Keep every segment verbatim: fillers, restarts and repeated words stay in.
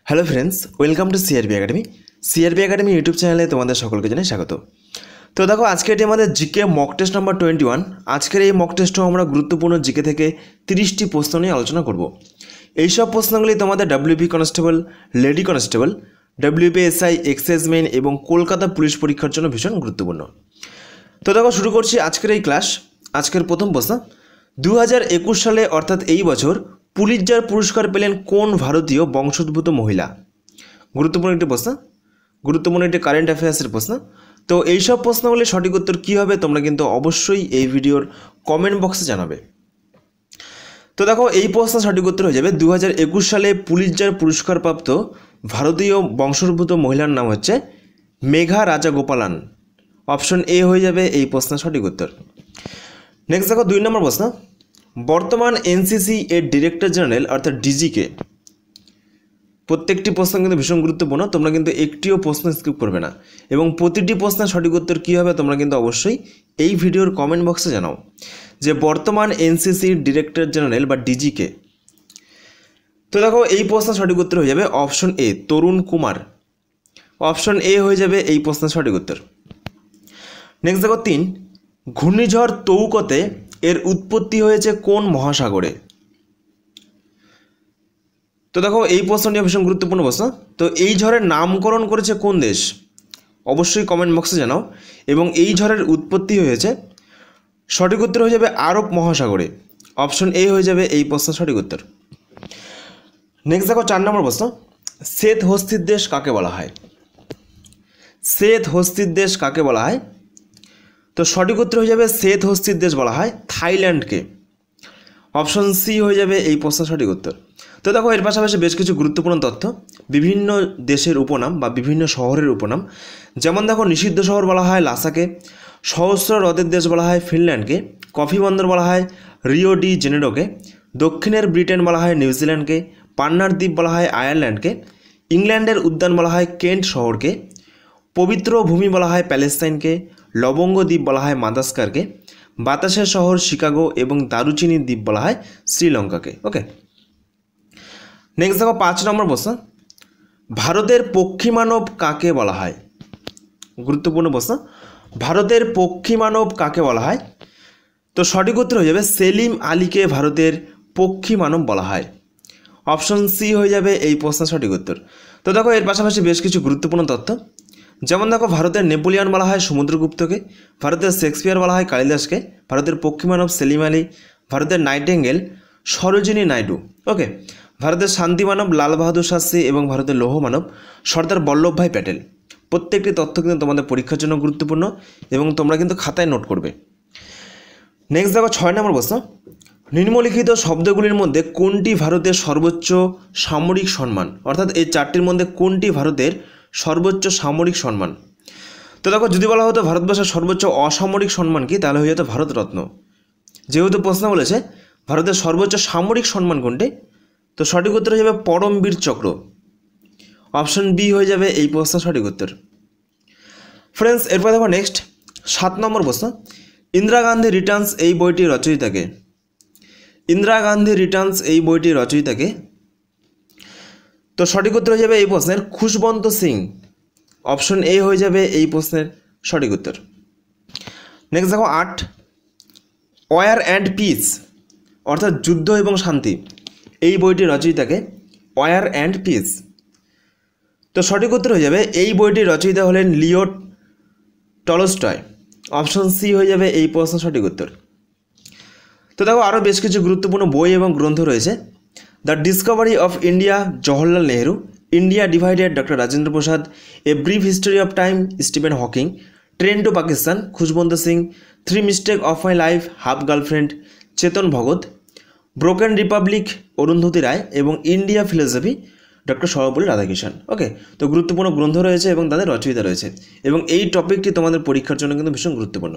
Hello friends, welcome to CRB academy. CRB academy YouTube চ্যানেলে তোমাদের সকলকে জানাই স্বাগত। তো দেখো, আজকে এটি আমাদের GK mock test number twenty one. আজকের এই মক টেস্টও আমরা গুরুত্বপূর্ণ জিকে থেকে তিরিশটি প্রশ্ন নিয়ে আলোচনা করব। এইসব প্রশ্নগুলি তোমাদের WB constable, lady constable, WB SI, excise main এবং কলকাতা পুলিশ পরীক্ষার জন্য ভীষণ গুরুত্বপূর্ণ। তো দেখো, শুরু করছি আজকের এই ক্লাস। আজকের প্রথম প্রশ্ন, দু হাজার একুশ সালে অর্থাৎ এই বছর পুলিৎজার পুরস্কার পেলেন কোন ভারতীয় বংশোদ্ভূত মহিলা? গুরুত্বপূর্ণ একটি প্রশ্ন, গুরুত্বপূর্ণ একটি কারেন্ট অ্যাফেয়ার্সের প্রশ্ন। তো এইসব প্রশ্নগুলির সঠিক উত্তর কী হবে তোমরা কিন্তু অবশ্যই এই ভিডিওর কমেন্ট বক্সে জানাবে। তো দেখো, এই প্রশ্ন সঠিক উত্তর হয়ে যাবে দু হাজার একুশ সালে পুলিৎজার পুরস্কারপ্রাপ্ত ভারতীয় বংশোদ্ভূত মহিলার নাম হচ্ছে মেঘা রাজাগোপালান। অপশন এ হয়ে যাবে এই প্রশ্নের সঠিক উত্তর। নেক্সট দেখো, দুই নম্বর প্রশ্ন, বর্তমান এনসিসি এর ডিরেক্টর জেনারেল অর্থাৎ ডিজিকে। প্রত্যেকটি প্রশ্ন কিন্তু ভীষণ গুরুত্বপূর্ণ, তোমরা কিন্তু একটিও প্রশ্ন স্কিপ করবে না এবং প্রতিটি প্রশ্নের সঠিক উত্তর কী হবে তোমরা কিন্তু অবশ্যই এই ভিডিওর কমেন্ট বক্সে জানাও যে বর্তমান এনসিসির ডিরেক্টর জেনারেল বা ডিজিকে। তো দেখো, এই প্রশ্নের সঠিক উত্তর হয়ে যাবে option A Tarun Kumar. Option A হয়ে যাবে এই প্রশ্নের সঠিক উত্তর। নেক্সট দেখো, তিন, ঘূর্ণিঝড় তৌকতে এর উৎপত্তি হয়েছে কোন মহাসাগরে? তো দেখো, এই প্রশ্নটি ভীষণ গুরুত্বপূর্ণ প্রশ্ন। তো এই ঝড়ের নামকরণ করেছে কোন দেশ? অবশ্যই কমেন্ট বক্সে জানাও। এবং এই ঝড়ের উৎপত্তি হয়েছে, সঠিক উত্তর হয়ে যাবে আরব মহাসাগরে। অপশন এ হয়ে যাবে এই প্রশ্নের সঠিক উত্তর। নেক্সট দেখো, চার নম্বর প্রশ্ন, শ্বেত হস্তির দেশ কাকে বলা হয়? শ্বেত হস্তির দেশ কাকে বলা হয়? তো সঠিক উত্তর হয়ে যাবে শ্বেত হস্তির দেশ বলা হয় থাইল্যান্ডকে। অপশন সি হয়ে যাবে এই প্রশ্নের সঠিক উত্তর। তো দেখো, এর পাশাপাশি বেশ কিছু গুরুত্বপূর্ণ তথ্য, বিভিন্ন দেশের উপনাম বা বিভিন্ন শহরের উপনাম। যেমন দেখো, নিষিদ্ধ শহর বলা হয় লাসাকে, সহস্র হ্রদের দেশ বলা হয় ফিনল্যান্ডকে, কফি বন্দর বলা হয় রিও ডি জেনেরোকে, দক্ষিণের ব্রিটেন বলা হয় নিউজিল্যান্ডকে, পান্নার দ্বীপ বলা হয় আয়ারল্যান্ডকে, ইংল্যান্ডের উদ্যান বলা হয় কেন্ট শহরকে, পবিত্র ভূমি বলা হয় প্যালেস্তাইনকে, লবঙ্গ দ্বীপ বলা হয় মাদাস্কারকে, বাতাসের শহর শিকাগো এবং দারুচিনির দ্বীপ বলা হয় শ্রীলঙ্কাকে। ওকে, নেক্সট দেখো, পাঁচ নম্বর প্রশ্ন, ভারতের পক্ষী মানব কাকে বলা হয়? গুরুত্বপূর্ণ প্রশ্ন, ভারতের পক্ষী মানব কাকে বলা হয়? তো সঠিক উত্তর হয়ে যাবে সেলিম আলীকে ভারতের পক্ষী মানব বলা হয়। অপশন সি হয়ে যাবে এই প্রশ্নের সঠিক উত্তর। তো দেখো, এর পাশাপাশি বেশ কিছু গুরুত্বপূর্ণ তথ্য, যেমন দেখো, ভারতের নেপোলিয়ন বলা হয় সমুদ্রগুপ্তকে, ভারতের শেক্সপিয়ার বলা হয় কালিদাসকে, ভারতের পক্ষী মানব সেলিম আলী, ভারতের নাইটেঙ্গেল সরোজিনী নাইডু। ওকে, ভারতের শান্তি মানব লাল বাহাদুর শাস্ত্রী এবং ভারতের লৌহ মানব সর্দার বল্লভভাই প্যাটেল। প্রত্যেকটি তথ্য কিন্তু তোমাদের পরীক্ষার জন্য গুরুত্বপূর্ণ এবং তোমরা কিন্তু খাতায় নোট করবে। নেক্সট দেখো, ছয় নম্বর প্রশ্ন, নিম্নলিখিত শব্দগুলির মধ্যে কোনটি ভারতের সর্বোচ্চ সামরিক সম্মান? অর্থাৎ এই চারটির মধ্যে কোনটি ভারতের সর্বোচ্চ সামরিক সম্মান? তো দেখো, যদি বলা হতো ভারতবর্ষের সর্বোচ্চ অসামরিক সম্মান কি, তাহলে হয়ে যেত ভারতরত্ন। যেহেতু প্রশ্ন বলেছে ভারতের সর্বোচ্চ সামরিক সম্মান কোনটি, তো সঠিক উত্তর হয়ে যাবে পরমবীর চক্র। অপশন বি হয়ে যাবে এই প্রশ্নের সঠিক উত্তর। ফ্রেন্ডস, এরপর দেখো নেক্সট সাত নম্বর প্রশ্ন, ইন্দিরা গান্ধী রিটার্নস এই বইটির রচয়িতাকে? ইন্দিরা গান্ধী রিটার্নস এই বইটির রচয়িতাকে? তো সঠিক উত্তর হয়ে যাবে এই প্রশ্নের খুশবন্ত সিং। অপশন এ হয়ে যাবে এই প্রশ্নের সঠিক উত্তর। নেক্সট দেখো আট, ওয়ার অ্যান্ড পিস অর্থাৎ যুদ্ধ এবং শান্তি এই বইটির রচয়িতাকে? War and piece. তো সঠিক উত্তর হয়ে যাবে এই বইটির রচয়িতা হলেন লিও টলস্টয়। অপশন সি হয়ে যাবে এই প্রশ্নের সঠিক উত্তর। তো দেখো, আরও বেশ কিছু গুরুত্বপূর্ণ বই এবং গ্রন্থ রয়েছে। The discovery of India Jawaharlal Nehru, India divided doctor Rajendra Prasad, a brief history of time Stephen Hawking, train to Pakistan Khushwant Singh, three mistake of my life half girlfriend Chetan Bhagat, broken republic Arundhati Roy এবং India philosophy doctor Sarvepalli Radhakrishnan. Okay, তো গুরুত্বপূর্ণ গ্রন্থ রয়েছে এবং তাদের রচয়িতা রয়েছে এবং এই টপিকটি তোমাদের পরীক্ষার জন্য কিন্তু ভীষণ গুরুত্বপূর্ণ।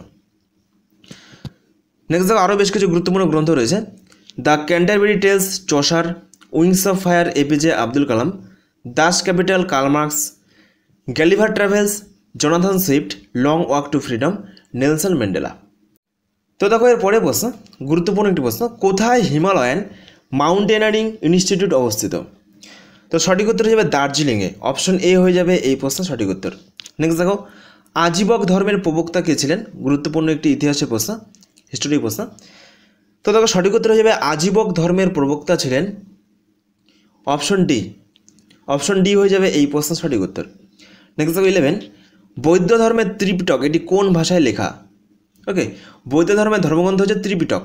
নেক্সট দেখো, আরও বেশ কিছু গুরুত্বপূর্ণ গ্রন্থ রয়েছে। The Canterbury tales Chaucer, wings of fire APJ Abdul Kalam, Das Kapital Karl Marx, Gulliver travels Jonathan Swift, long walk to freedom Nelson Mandela. তো দেখো, এর পরে প্রশ্ন, গুরুত্বপূর্ণ একটি প্রশ্ন, কোথায় হিমালয়ান মাউন্টেনারিং ইনস্টিটিউট অবস্থিত? তো সঠিক উত্তর হয়ে যাবে দার্জিলিংয়ে, অপশন এ হয়ে যাবে এই প্রশ্নের সঠিক উত্তর। নেক্সট দেখো, আজীবক ধর্মের প্রবক্তা কে ছিলেন? গুরুত্বপূর্ণ একটি ইতিহাসের প্রশ্ন, হিস্টোরি প্রশ্ন। তো দেখো সঠিক উত্তর হয়ে যাবে আজীবক ধর্মের প্রবক্তা ছিলেন অপশন ডি, অপশন ডি হয়ে যাবে এই প্রশ্নের সঠিক উত্তর। নেক্সট দেখো ইলেভেন, বৌদ্ধ ধর্মের ত্রিপিটক এটি কোন ভাষায় লেখা? ওকে, বৌদ্ধ ধর্মের ধর্মগ্রন্থ হচ্ছে ত্রিপিটক,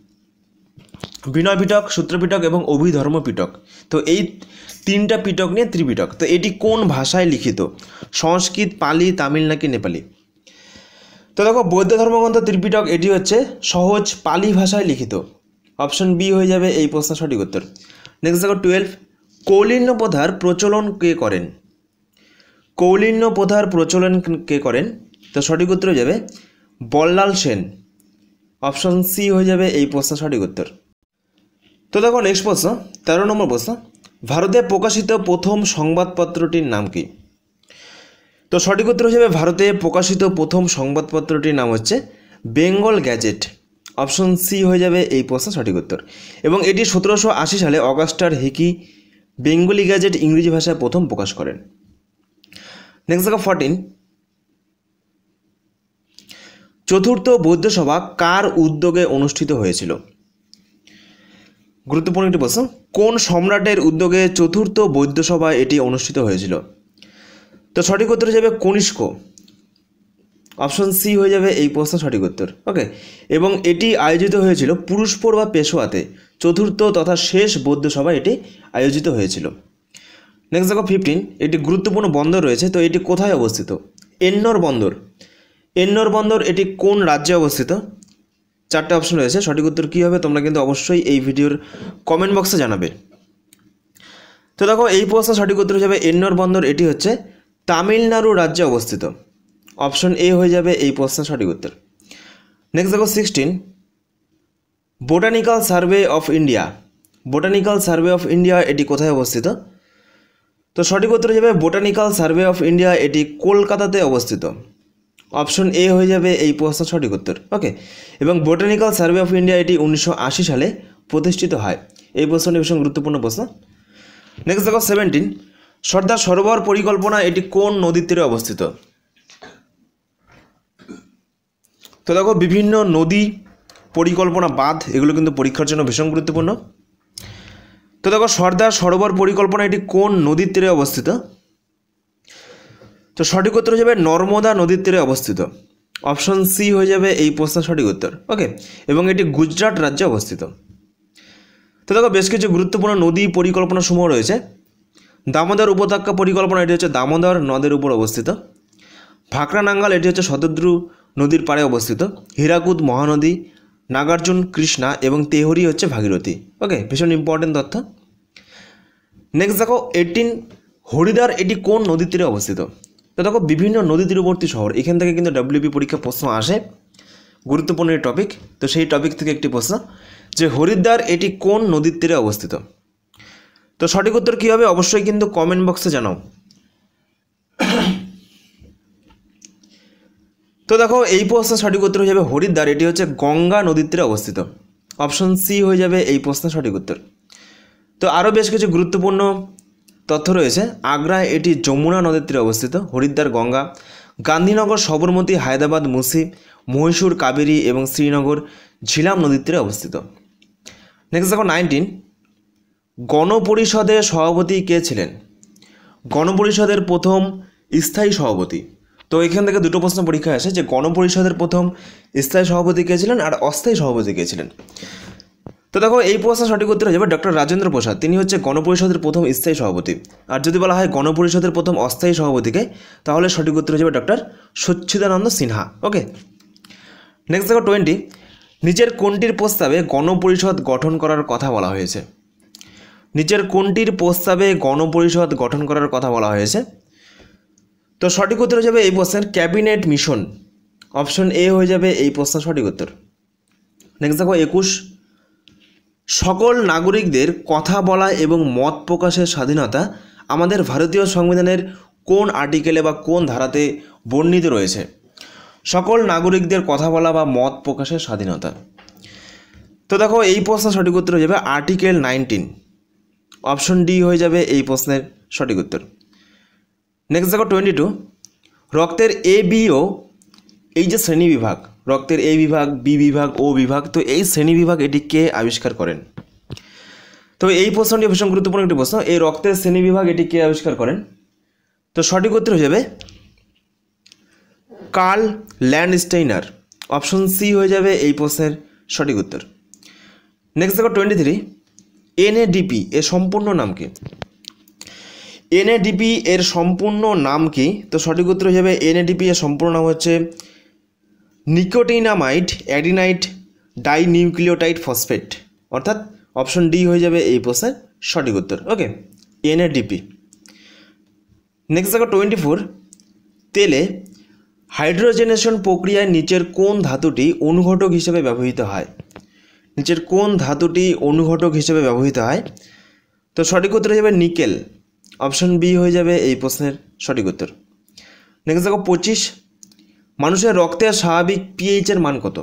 বিনয় পিটক, সূত্র পিটক এবং অভিধর্ম পিটক। তো এই তিনটা পিটক নিয়ে ত্রিপিটক। তো এটি কোন ভাষায় লিখিত? সংস্কৃত, পালি, তামিল নাকি নেপালি? তো দেখো বৌদ্ধ ধর্মগ্রন্থ ত্রিপিটক এটি হচ্ছে সহজ পালি ভাষায় লিখিত, অপশন বি হয়ে যাবে এই প্রশ্নের সঠিক উত্তর। নেক্সট দেখো টুয়েলভ, কৌলিন্য প্রথার প্রচলন কে করেন? কৌলিন্য প্রথার প্রচলন কে করেন? তো সঠিক উত্তর হয়ে যাবে বল্লাল সেন, অপশন সি হয়ে যাবে এই প্রশ্নের সঠিক উত্তর। তো দেখো নেক্সট প্রশ্ন, তেরো নম্বর প্রশ্ন, ভারতে প্রকাশিত প্রথম সংবাদপত্রটির নাম কি? তো সঠিক উত্তর হিসেবে ভারতে প্রকাশিত প্রথম সংবাদপত্রটির নাম হচ্ছে বেঙ্গল গ্যাজেট, অপশন সি হয়ে যাবে এই প্রশ্নের সঠিক উত্তর। এবং এটি সতেরোশো আশি সালে অগাস্টার হিকি বেঙ্গলি গ্যাজেট ইংরেজি ভাষায় প্রথম প্রকাশ করেন। নেক্সট দেখো ফোরটিন, চতুর্থ বৌদ্ধ সভা কার উদ্যোগে অনুষ্ঠিত হয়েছিল? গুরুত্বপূর্ণ একটি প্রশ্ন, কোন সম্রাটের উদ্যোগে চতুর্থ বৌদ্ধ সভা এটি অনুষ্ঠিত হয়েছিল? তো সঠিক উত্তর হয়ে যাবে কনিষ্ক, অপশন সি হয়ে যাবে এই প্রশ্নের সঠিক উত্তর। ওকে, এবং এটি আয়োজিত হয়েছিল পুরুষপুর বা পেশোয়াতে, চতুর্থ তথা শেষ বৌদ্ধ সভা এটি আয়োজিত হয়েছিল। নেক্সট দেখো ফিফটিন, এটি গুরুত্বপূর্ণ বন্দর রয়েছে, তো এটি কোথায় অবস্থিত? এন্নোর বন্দর, এন্নোর বন্দর এটি কোন রাজ্যে অবস্থিত? চারটে অপশন রয়েছে, সঠিক উত্তর কী হবে তোমরা কিন্তু অবশ্যই এই ভিডিওর কমেন্ট বক্সে জানাবে। তো দেখো এই প্রশ্নের সঠিক উত্তর হয়ে যাবে এন্নোর বন্দর এটি হচ্ছে তামিলনাড়ু রাজ্যে অবস্থিত, অপশন এ হয়ে যাবে এই প্রশ্নের সঠিক উত্তর। নেক্সট দেখো sixteen, botanical survey of India, botanical survey of India এটি কোথায় অবস্থিত? তো সঠিক উত্তর হয়ে যাবে বোটানিক্যাল সার্ভে অফ ইন্ডিয়া এটি কলকাতাতে অবস্থিত, অপশন এ হয়ে যাবে এই প্রশ্নের সঠিক উত্তর। ওকে, এবং বোটানিক্যাল সার্ভে অফ ইন্ডিয়া এটি উনিশশো আশি সালে প্রতিষ্ঠিত হয়। এই প্রশ্নটি ভীষণ গুরুত্বপূর্ণ প্রশ্ন। নেক্সট দেখো সেভেন্টিন, সর্দার সরোবর পরিকল্পনা এটি কোন নদীর তীরে অবস্থিত? তো দেখো বিভিন্ন নদী পরিকল্পনা, বাঁধ, এগুলো কিন্তু পরীক্ষার জন্য ভীষণ গুরুত্বপূর্ণ। তো দেখো সর্দার সরোবর পরিকল্পনা এটি কোন নদীর তীরে অবস্থিত? তো সঠিক উত্তর হয়ে যাবে নর্মদা নদীর তীরে অবস্থিত, অপশন সি হয়ে যাবে এই প্রশ্নের সঠিক উত্তর। ওকে, এবং এটি গুজরাট রাজ্যে অবস্থিত। তো দেখো বেশ কিছু গুরুত্বপূর্ণ নদী পরিকল্পনা সমূহ রয়েছে। দামোদর উপত্যকা পরিকল্পনা এটি হচ্ছে দামোদর নদের উপর অবস্থিত। ভাকরা নাঙ্গাল এটি হচ্ছে শতদ্রু নদীর পাড়ে অবস্থিত। হীরাকুদ মহানদী, নাগার্জুন কৃষ্ণা এবং তেহরি হচ্ছে ভাগীরথী। ওকে, ভীষণ ইম্পর্টেন্ট তথ্য। নেক্সট দেখো এইটিন, হরিদ্বার এটি কোন নদীর তীরে অবস্থিত? তো দেখো বিভিন্ন নদী তীরবর্তী শহর, এখান থেকে কিন্তু ডব্লিউবি পরীক্ষা প্রশ্ন আসে, গুরুত্বপূর্ণ এই টপিক। তো সেই টপিক থেকে একটি প্রশ্ন যে হরিদ্বার এটি কোন নদীর তীরে অবস্থিত? তো সঠিক উত্তর কী হবে অবশ্যই কিন্তু কমেন্ট বক্সে জানাও। তো দেখো এই প্রশ্নের সঠিক উত্তর হয়ে যাবে হরিদ্বার এটি হচ্ছে গঙ্গা নদীর তীরে অবস্থিত, অপশন সি হয়ে যাবে এই প্রশ্নের সঠিক উত্তর। তো আরও বেশ কিছু গুরুত্বপূর্ণ তথ্য রয়েছে। আগ্রা এটি যমুনা নদীর তীরে অবস্থিত, হরিদ্বার গঙ্গা। গান্ধীনগর সবরমতী, হায়দ্রাবাদ মুসি, মহীশূর কাবেরী এবং শ্রীনগর ঝিলাম নদীর তীরে অবস্থিত। নেক্সট দেখো নাইনটিন, গণপরিষদের সভাপতি কে ছিলেন? গণপরিষদের প্রথম স্থায়ী সভাপতি। তো এখান থেকে দুটো প্রশ্ন পরীক্ষায় আসে যে গণপরিষদের প্রথম স্থায়ী সভাপতি কে ছিলেন আর অস্থায়ী সভাপতি কে ছিলেন। তো দেখো এই প্রশ্নের সঠিক উত্তর হয়ে যাবে ডক্টর রাজেন্দ্র প্রসাদ, তিনি হচ্ছে গণপরিষদের প্রথম স্থায়ী সভাপতি। আর যদি বলা হয় গণপরিষদের প্রথম অস্থায়ী সভাপতিকে, তাহলে সঠিক উত্তর হয়ে যাবে doctor Sachchidananda Sinha. Okay, next দেখো টোয়েন্টি, নিচের কোনটির প্রস্তাবে গণপরিষদ গঠন করার কথা বলা হয়েছে? নিচের কোনটির প্রস্তাবে গণপরিষদ গঠন করার কথা বলা হয়েছে? তো সঠিক উত্তর হয়ে যাবে এই প্রশ্নের ক্যাবিনেট মিশন, অপশন এ হয়ে যাবে এই প্রশ্নের সঠিক উত্তর। নেক্সট দেখো একুশ, সকল নাগরিকদের কথা বলা এবং মত প্রকাশের স্বাধীনতা আমাদের ভারতীয় সংবিধানের কোন আর্টিকেলে বা কোন ধারাতে বর্ণিত রয়েছে? সকল নাগরিকদের কথা বলা বা মত প্রকাশের স্বাধীনতা। তো দেখো এই প্রশ্নের সঠিক উত্তর হয়ে যাবে আর্টিকেল নাইনটিন, অপশন ডি হয়ে যাবে এই প্রশ্নের সঠিক উত্তর। নেক্সট দেখো টোয়েন্টি টু, রক্তের এ বি ও এই যে শ্রেণী বিভাগ, রক্তের এ বিভাগ, বি বিভাগ, ও বিভাগ, তো এই শ্রেণী বিভাগ এটি কে আবিষ্কার করেন? তো এই প্রশ্নটি ভীষণ গুরুত্বপূর্ণ একটি প্রশ্ন। এই রক্তের শ্রেণী বিভাগ এটি কে আবিষ্কার করেন? তো সঠিক উত্তর হয়ে যাবে কার্ল ল্যান্ডস্টেইনার। অপশন সি হয়ে যাবে এই প্রশ্নের সঠিক উত্তর। নেক্সট দেখো টোয়েন্টি থ্রি, এনএডিপি এর সম্পূর্ণ নাম কি? এনএডিপি এর সম্পূর্ণ নাম কি? তো সঠিক উত্তর হয়ে যাবে এনএডিপি এর সম্পূর্ণ নাম হচ্ছে নিকোটিনামাইড অ্যাডিনাইড ডাইনিউক্লিওটাইড ফসফেট, অর্থাৎ অপশন ডি হয়ে যাবে এই প্রশ্নের সঠিক উত্তর। Okay, NADP. নেক্সট দেখো টোয়েন্টি ফোর, তেলে হাইড্রোজেনেশন প্রক্রিয়ায় নিচের কোন ধাতুটি অনুঘটক হিসেবে ব্যবহৃত হয়? নিচের কোন ধাতুটি অনুঘটক হিসেবে ব্যবহৃত হয়? তো সঠিক উত্তর হয়ে যাবে নিকেল। অপশন বি হয়ে যাবে এই প্রশ্নের সঠিক উত্তর। নেক্সট দেখো পঁচিশ, মানুষের রক্তের স্বাভাবিক পিএইচ এর মান কত?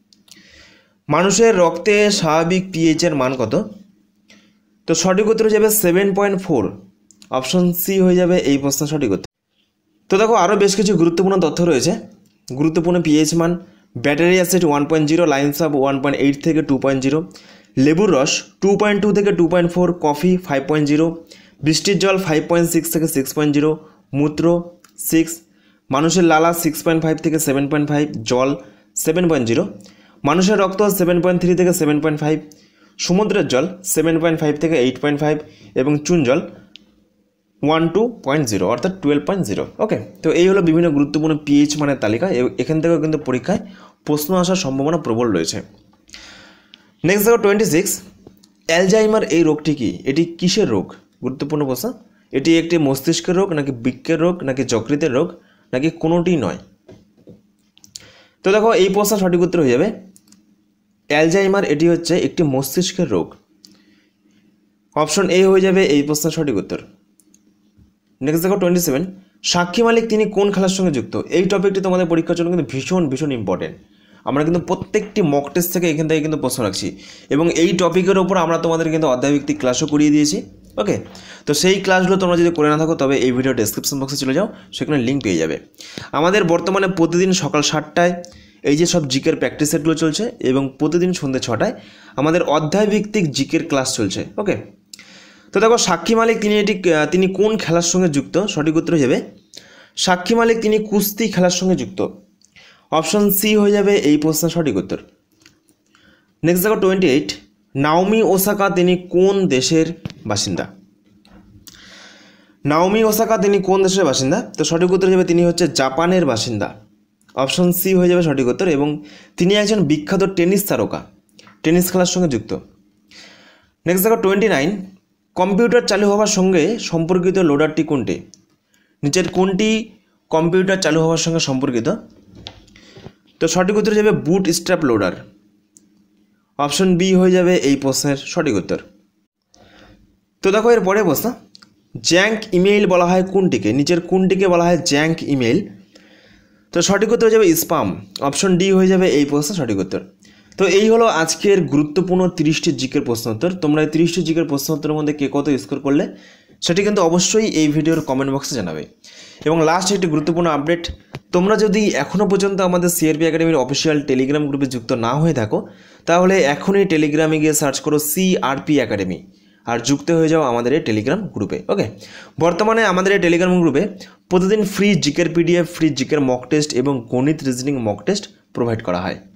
মানুষের রক্তে স্বাভাবিক পিএইচ এর মান কত? তো সঠিক উত্তর হয়ে যাবে seven point four. Option C হয়ে যাবে এই প্রশ্নের সঠিক উত্তর। তো দেখো আরও বেশ কিছু গুরুত্বপূর্ণ তথ্য রয়েছে। গুরুত্বপূর্ণ পিএইচ মান, battery acid one point zero, lines of one point eight থেকে টু পয়েন্ট জিরো, লেবুর রস টু পয়েন্ট টু থেকে two point four, coffee five point zero, বৃষ্টির জল ফাইভ পয়েন্ট সিক্স থেকে সিক্স পয়েন্ট জিরো, মূত্র সিক্স, মানুষের লালা সিক্স পয়েন্ট ফাইভ থেকে সেভেন পয়েন্ট ফাইভ, জল সেভেন পয়েন্ট জিরো, মানুষের রক্ত সেভেন পয়েন্ট থ্রি থেকে সেভেন পয়েন্ট ফাইভ, সমুদ্রের জল সেভেন পয়েন্ট ফাইভ থেকে এইট পয়েন্ট ফাইভ এবং চুন জল ওয়ান টু পয়েন্ট জিরো অর্থাৎ টুয়েলভ পয়েন্ট জিরো। ওকে, তো এই হলো বিভিন্ন গুরুত্বপূর্ণ পিএইচ মানের তালিকা। এখান থেকেও কিন্তু পরীক্ষায় প্রশ্ন আসার সম্ভাবনা প্রবল রয়েছে। নেক্সট দেখো টোয়েন্টি সিক্স, অ্যালজাইমার এই রোগটি কি? এটি কিসের রোগ? গুরুত্বপূর্ণ প্রশ্ন। এটি একটি মস্তিষ্কের রোগ, নাকি বৃক্কের রোগ, নাকি যকৃতের রোগ, নাকি কোনোটি নয়? তো দেখো এই প্রশ্নের সঠিক উত্তর হয়ে যাবে অ্যালজাইমার এটি হচ্ছে একটি মস্তিষ্কের রোগ। অপশন এ হয়ে যাবে এই প্রশ্নের সঠিক উত্তর। নেক্সট দেখো টোয়েন্টি সেভেন, সাক্ষী মালিক তিনি কোন খেলার সঙ্গে যুক্ত? এই টপিকটি তোমাদের পরীক্ষার জন্য কিন্তু ভীষণ ভীষণ ইম্পর্টেন্ট। আমরা কিন্তু প্রত্যেকটি মক টেস্ট থেকে এখান থেকে কিন্তু প্রশ্ন রাখছি এবং এই টপিকের ওপর আমরা তোমাদের কিন্তু অধ্যায়ভিত্তিক ক্লাসও করিয়ে দিয়েছি। ওকে, তো সেই ক্লাসগুলো তোমরা যদি করে না থাকো তবে এই ভিডিও ডেসক্রিপশন বক্সে চলে যাও, সেখানে লিঙ্ক পেয়ে যাবে। আমাদের বর্তমানে প্রতিদিন সকাল সাতটায় এই যে সব জিকের প্র্যাকটিস সেটগুলো চলছে এবং প্রতিদিন সন্ধ্যে ছটায় আমাদের অধ্যায়ভিত্তিক জিকের ক্লাস চলছে। ওকে, তো দেখো সাক্ষী মালিক তিনি এটি তিনি কোন খেলার সঙ্গে যুক্ত? সঠিক উত্তর হয়ে যাবে সাক্ষী মালিক তিনি কুস্তি খেলার সঙ্গে যুক্ত। অপশন সি হয়ে যাবে এই প্রশ্নের সঠিক উত্তর। নেক্সট দেখো টোয়েন্টি এইট, নাওমি ওসাকা তিনি কোন দেশের বাসিন্দা? নাওমি ওসাকা তিনি কোন দেশের বাসিন্দা? তো সঠিক উত্তর হয়ে যাবে তিনি হচ্ছে জাপানের বাসিন্দা। অপশন সি হয়ে যাবে সঠিক উত্তর এবং তিনি একজন বিখ্যাত টেনিস তারকা, টেনিস খেলার সঙ্গে যুক্ত। নেক্সট দেখো টোয়েন্টি নাইন, কম্পিউটার চালু হওয়ার সঙ্গে সম্পর্কিত লোডারটি কোনটি? নিচের কোনটি কম্পিউটার চালু হওয়ার সঙ্গে সম্পর্কিত? তো সঠিক উত্তর যাবে bootstrap loader. Option B হয়ে যাবে এই প্রশ্নের সঠিক উত্তর। তো দেখো এর পরে প্রশ্ন, জ্যাঙ্ক ইমেইল বলা হয় কোনটিকে? নিচের কোনটিকে বলা হয় জ্যাঙ্ক ইমেইল? তো সঠিক উত্তর হয়ে যাবে স্পাম। অপশন ডি হয়ে যাবে এই প্রশ্নের সঠিক উত্তর। তো এই হলো আজকের গুরুত্বপূর্ণ তিরিশটি জিকের প্রশ্ন উত্তর। তোমরা এই তিরিশটি জিকের প্রশ্ন উত্তরের মধ্যে কে কত স্কোর করলে সেটি কিন্তু অবশ্যই এই ভিডিওর কমেন্ট বক্সে জানাবে। এবং লাস্ট একটি গুরুত্বপূর্ণ আপডেট, তোমরা যদি এখনও পর্যন্ত আমাদের সিআরপি একাডেমির অফিসিয়াল টেলিগ্রাম গ্রুপে যুক্ত না হয়ে থাকো তাহলে এখনই টেলিগ্রামে গিয়ে সার্চ করো সিআরপি একাডেমি আর যুক্ত হয়ে যাও আমাদের এই টেলিগ্রাম গ্রুপে। ওকে, বর্তমানে আমাদের এই টেলিগ্রাম গ্রুপে প্রতিদিন ফ্রি জিকের পিডিএফ, ফ্রি জিকের মক টেস্ট এবং গণিত রিজনিং মক টেস্ট প্রোভাইড করা হয়।